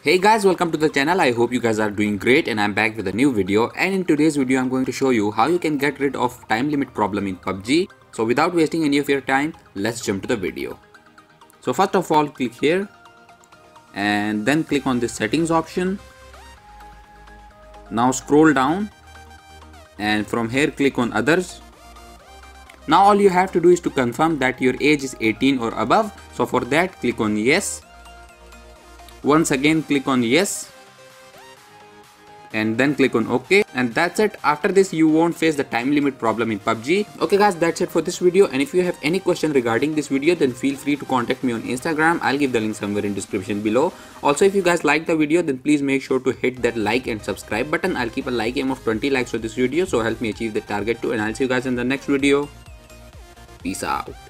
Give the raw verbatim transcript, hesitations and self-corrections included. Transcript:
Hey guys, welcome to the channel. I hope you guys are doing great and I'm back with a new video, and in today's video I'm going to show you how you can get rid of time limit problem in P U B G. So without wasting any of your time, let's jump to the video. So first of all, click here and then click on this settings option. Now scroll down and from here click on others. Now all you have to do is to confirm that your age is eighteen or above. So for that, click on yes. Once again click on yes and then click on OK, and that's it. After this you won't face the time limit problem in P U B G. Okay guys, that's it for this video, and if you have any question regarding this video then feel free to contact me on Instagram. I'll give the link somewhere in description below. Also, if you guys like the video then please make sure to hit that like and subscribe button. I'll keep a like aim of twenty likes for this video, so help me achieve the target too, and I'll see you guys in the next video. Peace out.